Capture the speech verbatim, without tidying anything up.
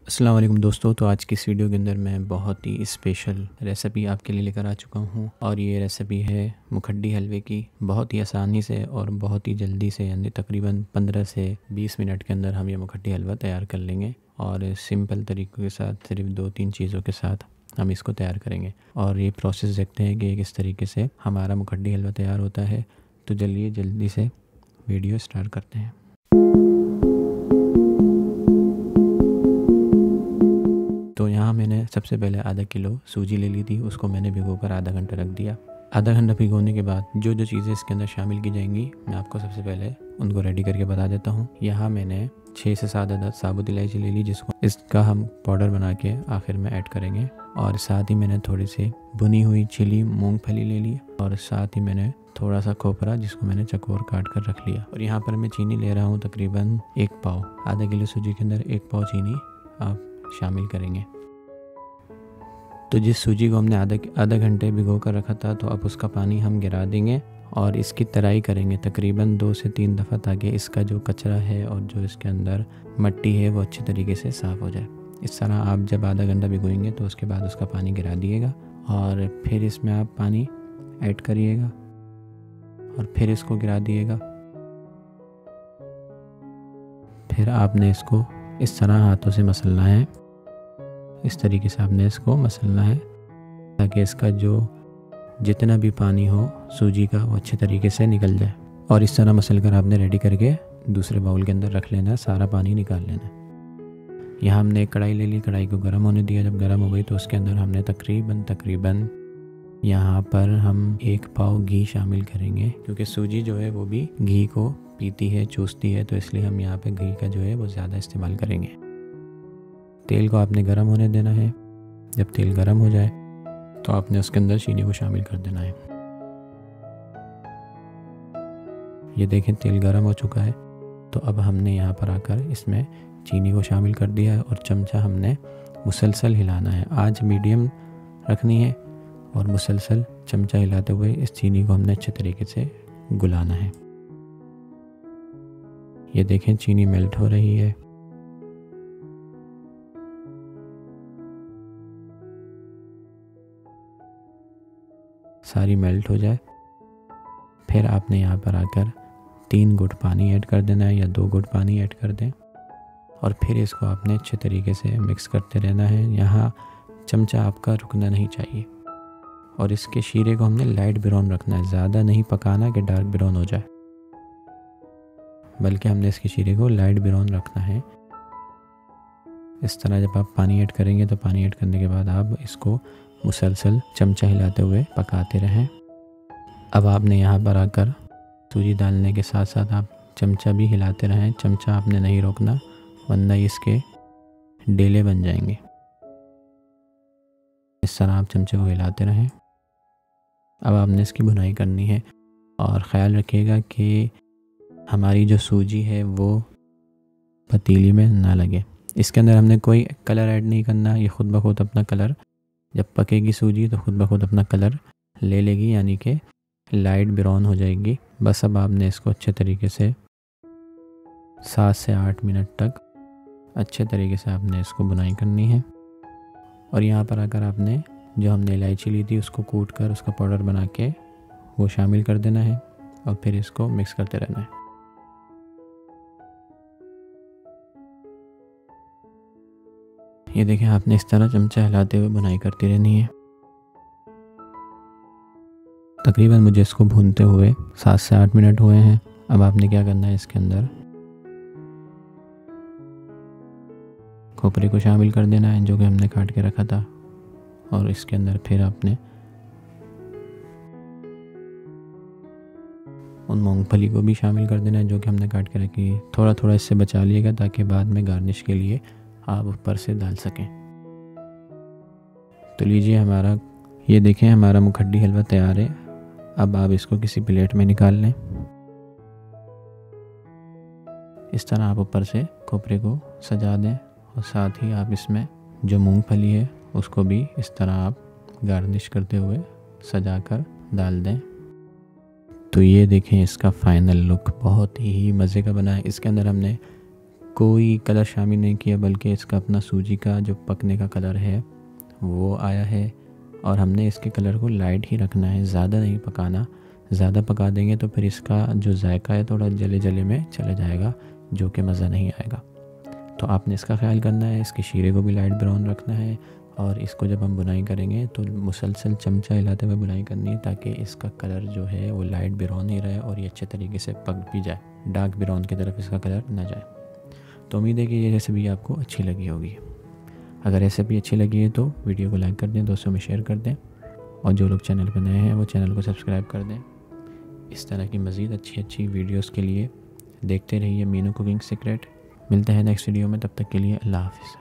अस्सलाम वालेकुम दोस्तों। तो आज की इस वीडियो के अंदर मैं बहुत ही स्पेशल रेसिपी आपके लिए लेकर आ चुका हूँ और ये रेसिपी है मुखड्डी हलवे की। बहुत ही आसानी से और बहुत ही जल्दी से, यानी तकरीबन पंद्रह से बीस मिनट के अंदर हम ये मुखड्डी हलवा तैयार कर लेंगे और सिंपल तरीक़ों के साथ, सिर्फ दो तीन चीज़ों के साथ हम इसको तैयार करेंगे। और ये प्रोसेस देखते हैं कि किस तरीके से हमारा मुखड्डी हलवा तैयार होता है। तो चलिए जल्दी से वीडियो स्टार्ट करते हैं। तो यहाँ मैंने सबसे पहले आधा किलो सूजी ले ली थी, उसको मैंने भिगोकर आधा घंटा रख दिया। आधा घंटा भिगोने के बाद जो जो चीज़ें इसके अंदर शामिल की जाएंगी मैं आपको सबसे पहले उनको रेडी करके बता देता हूँ। यहाँ मैंने छः से सात अदद साबुत इलायची ले ली, जिसको इसका हम पाउडर बना के आखिर में ऐड करेंगे। और साथ ही मैंने थोड़ी सी भुनी हुई छिली मूँगफली ले ली और साथ ही मैंने थोड़ा सा खोपरा, जिसको मैंने चकोर काट कर रख लिया। और यहाँ पर मैं चीनी ले रहा हूँ तकरीबन एक पाव। आधा किलो सूजी के अंदर एक पाव चीनी आप शामिल करेंगे। तो जिस सूजी को हमने आधा आधा घंटे भिगो कर रखा था, तो अब उसका पानी हम गिरा देंगे और इसकी तराई करेंगे तकरीबन दो से तीन दफ़ा, ताकि इसका जो कचरा है और जो इसके अंदर मिट्टी है वो अच्छी तरीके से साफ़ हो जाए। इस तरह आप जब आधा घंटा भिगोएंगे तो उसके बाद उसका पानी गिरा दिएगा और फिर इसमें आप पानी ऐड करिएगा और फिर इसको गिरा दिएगा। फिर आपने इसको इस तरह हाथों से मसलना है। इस तरीके से आपने इसको मसलना है ताकि इसका जो जितना भी पानी हो सूजी का वो अच्छे तरीके से निकल जाए। और इस तरह मसल कर आपने रेडी करके दूसरे बाउल के अंदर रख लेना है, सारा पानी निकाल लेना है। यहाँ हमने एक कढ़ाई ले ली, कढ़ाई को गर्म होने दिया। जब गर्म हो गई तो उसके अंदर हमने तकरीबन तकरीबन यहाँ पर हम एक पाव घी शामिल करेंगे, क्योंकि सूजी जो है वो भी घी को पीती है, चूसती है, तो इसलिए हम यहाँ पे घी का जो है वो ज़्यादा इस्तेमाल करेंगे। तेल को आपने गर्म होने देना है। जब तेल गर्म हो जाए तो आपने उसके अंदर चीनी को शामिल कर देना है। ये देखें तेल गर्म हो चुका है। तो अब हमने यहाँ पर आकर इसमें चीनी को शामिल कर दिया है और चमचा हमने मुसलसल हिलाना है। आंच मीडियम रखनी है और मुसलसल चमचा हिलाते हुए इस चीनी को हमने अच्छे तरीके से गुलाना है। ये देखें चीनी मेल्ट हो रही है। सारी मेल्ट हो जाए फिर आपने यहाँ पर आकर तीन घुट पानी ऐड कर देना है या दो घुट पानी ऐड कर दें और फिर इसको आपने अच्छे तरीके से मिक्स करते रहना है। यहाँ चमचा आपका रुकना नहीं चाहिए और इसके शीरे को हमने लाइट ब्राउन रखना है, ज़्यादा नहीं पकाना कि डार्क ब्राउन हो जाए, बल्कि हमने इसके शीरे को लाइट ब्राउन रखना है। इस तरह जब आप पानी ऐड करेंगे तो पानी ऐड करने के बाद आप इसको मुसलसल चमचा हिलाते हुए पकाते रहें। अब आपने यहाँ पर आकर सूजी डालने के साथ साथ आप चमचा भी हिलाते रहें। चमचा आपने नहीं रोकना, वरना इसके डेले बन जाएंगे। इस तरह आप चमचे को हिलाते रहें। अब आपने इसकी भुनाई करनी है और ख़्याल रखिएगा कि हमारी जो सूजी है वो पतीली में ना लगे। इसके अंदर हमने कोई कलर ऐड नहीं करना, ये खुद ब खुद अपना कलर, जब पकेगी सूजी तो खुद ब खुद अपना कलर ले लेगी, यानी कि लाइट ब्राउन हो जाएगी। बस अब आपने इसको अच्छे तरीके से सात से आठ मिनट तक अच्छे तरीके से आपने इसको बुनाई करनी है। और यहाँ पर आकर आपने जो हमने इलायची ली थी उसको कूट कर उसका पाउडर बना के वो शामिल कर देना है और फिर इसको मिक्स करते रहना है। ये देखें आपने इस तरह चमचा हिलाते हुए बुनाई करती रहनी है। तकरीबन मुझे इसको भूनते हुए सात से आठ मिनट हुए हैं। अब आपने क्या करना है, इसके अंदर खोपरे को शामिल कर देना है जो कि हमने काट के रखा था और इसके अंदर फिर आपने उन मूंगफली को भी शामिल कर देना है जो कि हमने काट के रखी है। थोड़ा थोड़ा इससे बचा लिएगा ताकि बाद में गार्निश के लिए आप ऊपर से डाल सकें। तो लीजिए हमारा, ये देखें हमारा मुखड्डी हलवा तैयार है। अब आप इसको किसी प्लेट में निकाल लें। इस तरह आप ऊपर से खोपरे को सजा दें और साथ ही आप इसमें जो मूंगफली है उसको भी इस तरह आप गार्निश करते हुए सजा कर डाल दें। तो ये देखें इसका फाइनल लुक बहुत ही मज़े का बना है। इसके अंदर हमने कोई कलर शामिल नहीं किया, बल्कि इसका अपना सूजी का जो पकने का कलर है वो आया है। और हमने इसके कलर को लाइट ही रखना है, ज़्यादा नहीं पकाना। ज़्यादा पका देंगे तो फिर इसका जो जायका है थोड़ा जले जले में चला जाएगा, जो कि मज़ा नहीं आएगा। तो आपने इसका ख्याल करना है। इसके शीरे को भी लाइट ब्राउन रखना है, और इसको जब हम बुनाई करेंगे तो मुसलसल चमचा हिलाते हुए बुनाई करनी है, ताकि इसका कलर जो है वो लाइट ब्राउन ही रहे और ये अच्छे तरीके से पक भी जाए, डार्क ब्राउन की तरफ इसका कलर ना जाए। तो उम्मीद है कि ये रेसिपी आपको अच्छी लगी होगी। अगर रेसिपी अच्छी लगी है तो वीडियो को लाइक कर दें, दोस्तों में शेयर कर दें, और जो लोग चैनल पर नए हैं वो चैनल को सब्सक्राइब कर दें। इस तरह की मज़ीद अच्छी अच्छी वीडियोस के लिए देखते रहिए मीनू कुकिंग सीक्रेट। मिलते हैं नेक्स्ट वीडियो में, तब तक के लिए अल्लाह हाफ़िज़।